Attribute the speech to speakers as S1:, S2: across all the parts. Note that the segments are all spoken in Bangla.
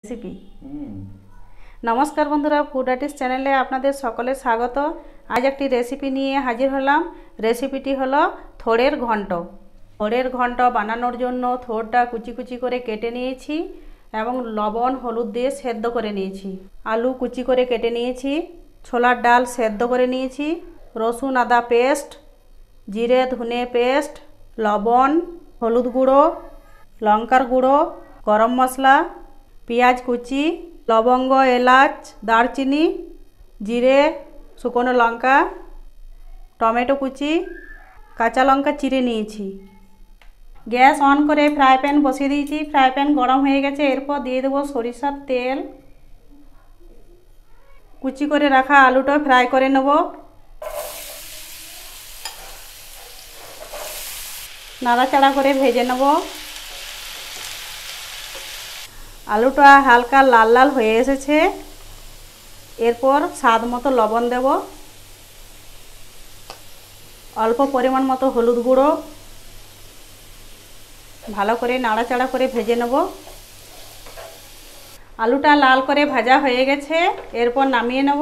S1: রেসিপি। নমস্কার বন্ধুরা, ফুড আর্টিস্ট চ্যানেলে আপনাদের সকলের স্বাগত। আজ একটি রেসিপি নিয়ে হাজির হলাম। রেসিপিটি হলো থোড়ের ঘন্ট। থোড়ের ঘন্ট বানানোর জন্য থোড়টা কুচি কুচি করে কেটে নিয়েছি এবং লবণ হলুদ দিয়ে সেদ্ধ করে নিয়েছি। আলু কুচি করে কেটে নিয়েছি, ছোলার ডাল সেদ্ধ করে নিয়েছি, রসুন আদা পেস্ট, জিরে ধনে পেস্ট, লবণ, হলুদ গুঁড়ো, লঙ্কার গুঁড়ো, গরম মশলা, পেঁয়াজ কুচি, লবঙ্গ, এলাচ, দারচিনি, জিরে, শুকনো লঙ্কা, টমেটো কুচি, কাঁচা লঙ্কা চিড়ে নিয়েছি। গ্যাস অন করে ফ্রাই প্যান বসিয়ে দিয়েছি। ফ্রাই প্যান গরম হয়ে গেছে। এরপর দিয়ে দেবো সরিষার তেল। কুচি করে রাখা আলুটা ফ্রাই করে নেব। নাড়াচাড়া করে ভেজে নেব। আলুটা হালকা লাল লাল হয়ে এসেছে। এরপর স্বাদ মতো লবণ দেব, অল্প পরিমাণ মতো হলুদ গুঁড়ো, ভালো করে নাড়াচাড়া করে ভেজে নেব। আলুটা লাল করে ভাজা হয়ে গেছে। এরপর নামিয়ে নেব।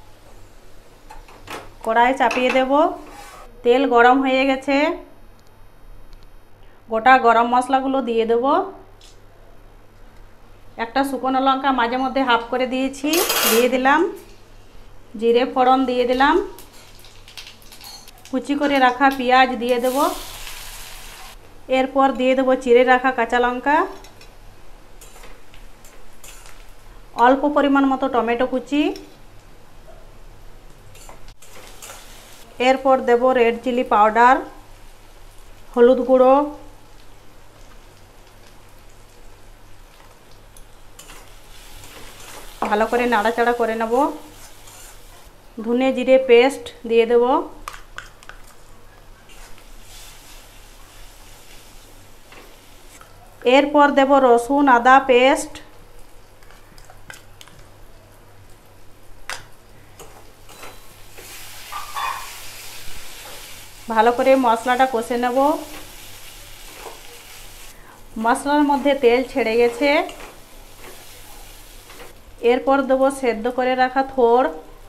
S1: কড়াই চাপিয়ে দেব। তেল গরম হয়ে গেছে। গোটা গরম মশলাগুলো দিয়ে দেব। একটা শুকনো লঙ্কা মাঝে মধ্যে হাফ করে দিয়েছি, দিয়ে দিলাম। জিরে ফোড়ন দিয়ে দিলাম। কুচি করে রাখা পেঁয়াজ দিয়ে দেব। এরপর দিয়ে দেব চিড়ে রাখা কাঁচা লঙ্কা, অল্প পরিমাণ মতো টমেটো কুচি, এরপর দেব রেড চিলি পাউডার, হলুদ গুঁড়ো, ভালো করে নাড়াচাড়া করে নেব। ধনে জিরে পেস্ট দিয়ে দেব। এরপর দেব রসুন আদা পেস্ট, ভালো করে মশলাটা কষে নেব। মশলার মধ্যে তেল ছেড়ে গেছে। এরপর দেব সেদ্ধ করে রাখা থোড়,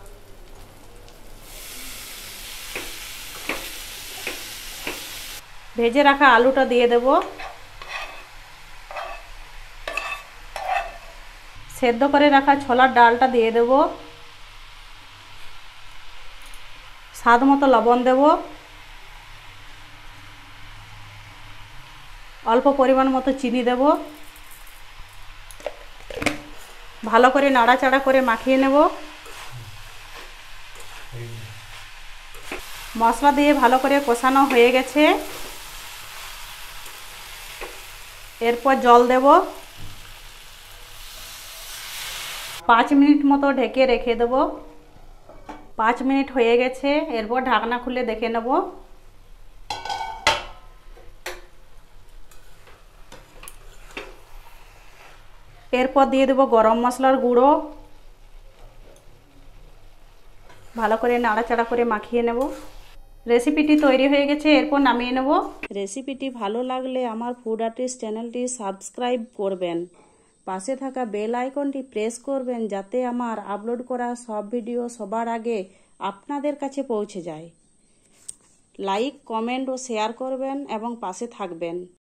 S1: ভেজে রাখা আলুটা দিয়ে দেব, সেদ্ধ করে রাখা ছোলার ডালটা দিয়ে দেব, স্বাদ মতো লবণ দেব, অল্প পরিমাণ মতো চিনি দেব। ভালো করে নাড়াচাড়া করে মাখিয়ে নেব। মশলা দিয়ে ভালো করে কষানো হয়ে গেছে। এরপর জল দেব। 5 মিনিট মতো ঢেকে রেখে দেব। 5 মিনিট হয়ে গেছে। এরপর ঢাকনা খুলে দেখে নেব। এরপর দিয়ে দেব গরম মশলার গুঁড়ো, ভালো করে নাড়াচাড়া করে মাখিয়ে নেব। রেসিপিটি তৈরি হয়ে গেছে। এরপর নামিয়ে নেব। রেসিপিটি ভালো লাগলে আমার ফুড আর্টিস্ট চ্যানেলটি সাবস্ক্রাইব করবেন, পাশে থাকা বেল আইকনটি প্রেস করবেন যাতে আমার আপলোড করা সব ভিডিও সবার আগে আপনাদের কাছে পৌঁছে যায়। লাইক, কমেন্ট ও শেয়ার করবেন এবং পাশে থাকবেন।